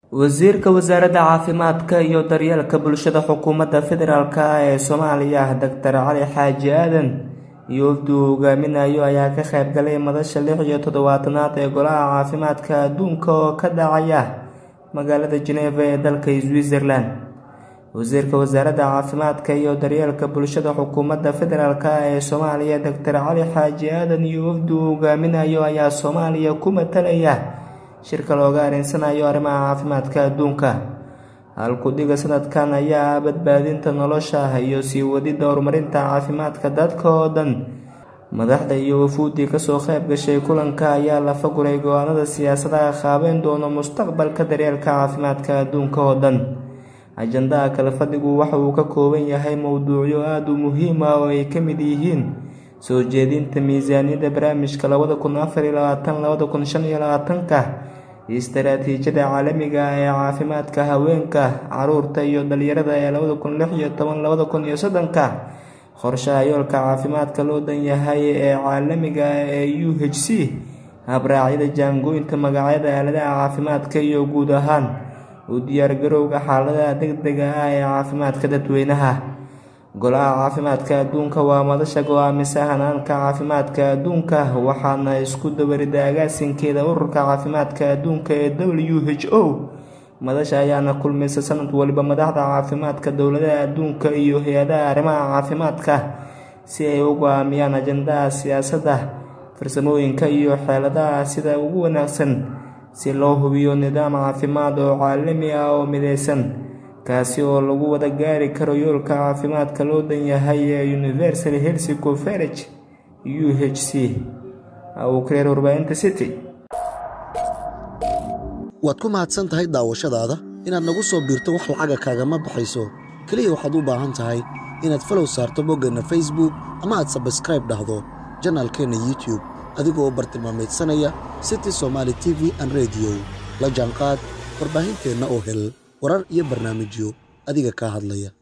wasiirka wasaaradda caafimaadka iyo daryeelka bulshada xukuumadda federaalka ee Soomaaliya Dr. Cali Xaaji Aadan iyo wafdi uu hogaaminayo ayaa ka qayb galay madasha 76aad ee Golaha Caafimaadka Adduunka oo ka dhacaya magaalada Geneva ee dalka Switzerland. wasiirka wasaaradda caafimaadka iyo daryeelka bulshada xukuumadda federaalka ee Soomaaliya Dr. Cali Xaaji Aadan iyo wafdi uu hogaaminayo ayaa Soomaaliya ku matalaya shirka looga arinsanayo arrimaha caafimaadka adduunka. halku-dhiga sanadkan ayaa badbaadinta nolosha iyo sii wadida horumarinta caafimaadka dadka oo dhan. madaxda iyo wafuudii kasoo qayb gashay kulanka ayaa la faguray go'aanada siyaasadaha qaabeyn doona mustaqbalka daryeelka caafimaadka adduunka oo dhan. ajandaha kala fadhigu waxa uu ka kooban yahay mowduucyo aad u muhiim ah oo ay ka mid yihiin soo jeedinta miisaaniyadda barnaamijka 2024-2025 istaraatiijiyada caalamiga ah ee caafimaadka haweenka, caruurta iyo dhalinyarada ee 2016-2030, qorshaha yoolka caafimaadka loo dhan yahay ee caalamiga ah ee UHC, habraacyada jaangooynta magacyada aaladaha caafimaadka iyo guud ahaan u diyaargarowga xaaladaha degdega ah ee caafimaadka dadweynaha. Golaha Caafimaadka Adduunka waa madasha go'aamisa hanaanka caafimaadka adduunka waxaana isku dabarida agaasinkeeda ururka caafimaadka adduunka ee WHO. madasha ayaana kulmaysa sanad waliba madaxda caafimaadka dowladaha adduunka iyo hay'adaha arrimaha caafimaadka si ay u go'aamiyaan ajandaha siyaasadda, farsamooyinka iyo xeeladaha sida ugu wanaagsan si loo hubiyo nidaam caafimaad oo caalami ah oo midaysan, kaasi oo lagu wada gaari karo yoolka caafimaadka loo dhan yahay ee Universal Health Coverage UHC. oo ka warbaahinta City. waad ku mahadsan tahay daawashadaada. inaad nagu soo biirto wax lacaga kaagama baxayso, kaliya waxaad u baahan tahay inaad follow saarto boggeenna Facebook ama aad subscribe dhahdo channelkeena YouTube adigoo bartilmaameedsanaya City Somali TV and Radio. la jaanqaad warbaahinteena oo hel warar iyo barnaamijyo adiga ka hadlaya.